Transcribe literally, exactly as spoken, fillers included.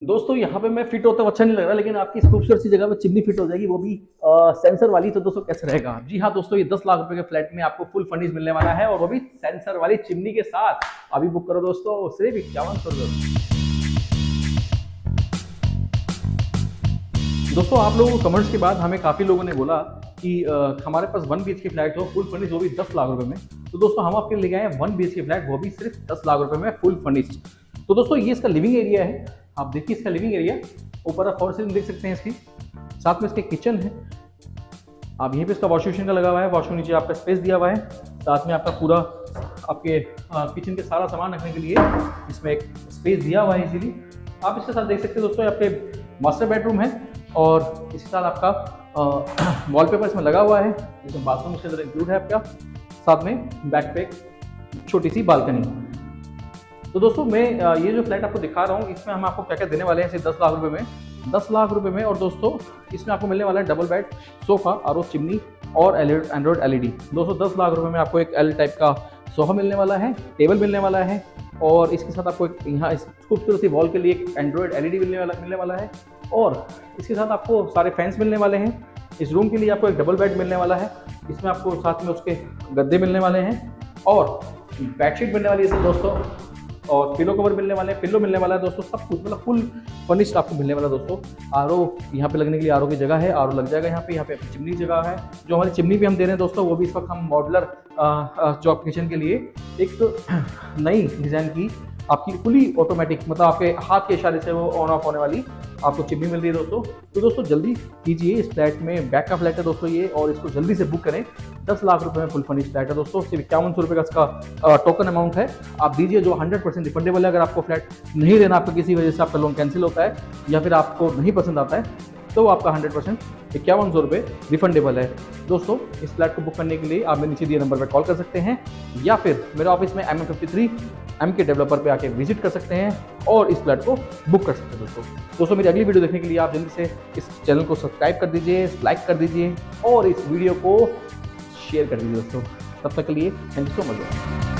दोस्तों यहाँ पे मैं फिट होता हुआ अच्छा नहीं लग रहा, लेकिन आपकी इस खूबसूरत सी जगह पे चिमनी फिट हो जाएगी, वो भी आ, सेंसर वाली। तो दोस्तों कैसे रहेगा? जी हाँ दोस्तों, ये दस लाख रुपए के फ्लैट में आपको फुल फर्निश मिलने वाला है, और वो भी सेंसर वाली चिमनी के साथ। अभी बुक करो दोस्तों, सिर्फ इक्यावन सौ रुपये। दोस्तों आप लोगों को कमेंट्स के बाद हमें काफ़ी लोगों ने बोला कि आ, हमारे पास one B H K flat हो फुल फर्निश, वो भी दस लाख रुपए में। तो दोस्तों हम आपके लिए ले गए हैं one B H K flat, वो भी सिर्फ दस लाख रुपए में फुल फर्निश। तो दोस्तों ये इसका लिविंग एरिया है, आप देखिए इसका लिविंग एरिया। ऊपर आप फॉर सीलिंग देख सकते हैं इसकी, साथ में इसके किचन है। आप यहीं पे इसका वॉश बेसिन का लगा हुआ है, वॉशरूम नीचे आपका स्पेस दिया हुआ है। साथ में आपका पूरा आपके किचन के सारा सामान रखने के लिए इसमें एक स्पेस दिया हुआ है इजीली। आप इसके साथ देख सकते हैं दोस्तों, आपके मास्टर बेडरूम है, और इसके साथ आपका वॉलपेपर इसमें लगा हुआ है, इसमें बाथरूम इसके अंदर इंक्लूड है आपका। साथ में बैक पे एक छोटी सी बालकनी। तो दोस्तों मैं ये जो फ्लैट आपको दिखा रहा हूँ, इसमें हम आपको क्या क्या देने वाले हैं सिर्फ दस लाख रुपए में, दस लाख रुपए में। और दोस्तों इसमें आपको मिलने वाला है double bed, sofa, R O chimney और एंड्रॉइड एल ई डी। दोस्तों दस लाख रुपए में आपको एक एल टाइप का सोफा मिलने वाला है, टेबल मिलने वाला है, और इसके साथ आपको एक यहाँ इस खूबसूरत सी वॉल के लिए एक एंड्रॉइड एल ई डी मिलने वाला मिलने वाला है। और इसके साथ आपको सारे फैंस मिलने वाले हैं। इस रूम के लिए आपको एक डबल बेड मिलने वाला है, इसमें आपको साथ में उसके गद्दे मिलने वाले हैं, और बेडशीट मिलने वाली है दोस्तों, और पिलो कवर मिलने वाले हैं, पिलो मिलने वाला है दोस्तों। सब कुछ मतलब फुल फर्निश्ड आपको मिलने वाला है दोस्तों। आरओ यहाँ पे लगने के लिए आरओ की जगह है, आरओ लग जाएगा यहाँ पे। यहाँ पे चिमनी जगह है, जो हमारी चिमनी भी हम दे रहे हैं दोस्तों, वो भी इस वक्त हम मॉडुलर जो किचन के लिए एक तो नई डिज़ाइन की आपकी फुली ऑटोमेटिक, मतलब आपके हाथ के इशारे से वो ऑन ऑफ होने वाली आपको चिमनी मिल रही है दोस्तों। तो दोस्तों जल्दी कीजिए, इस फ्लैट में बैक का फ्लैट है दोस्तों ये, और इसको जल्दी से बुक करें। दस लाख रुपए में फुल फर्निश फ्लैट है दोस्तों, सिर्फ इक्यावन सौ रुपये का इसका टोकन अमाउंट है। आप दीजिए, जो हंड्रेड परसेंट रिफंडेबल है। अगर आपको फ्लैट नहीं लेना, आपको किसी वजह से आपका लोन कैंसिल होता है, या फिर आपको नहीं पसंद आता है, तो आपका हंड्रेड परसेंट इक्यावन सौ रुपये रिफंडेबल है दोस्तों। इस फ्लैट को बुक करने के लिए आप मेरे नीचे दिए नंबर पर कॉल कर सकते हैं, या फिर मेरे ऑफिस में M M fifty three M K developer पे आके विजिट कर सकते हैं, और इस फ्लैट को बुक कर सकते हैं दोस्तों। दोस्तों मेरी अगली वीडियो देखने के लिए आप जल्दी से इस चैनल को सब्सक्राइब कर दीजिए, लाइक कर दीजिए, और इस वीडियो को शेयर कर दीजिए दोस्तों। तब तक के लिए थैंक यू सो मच।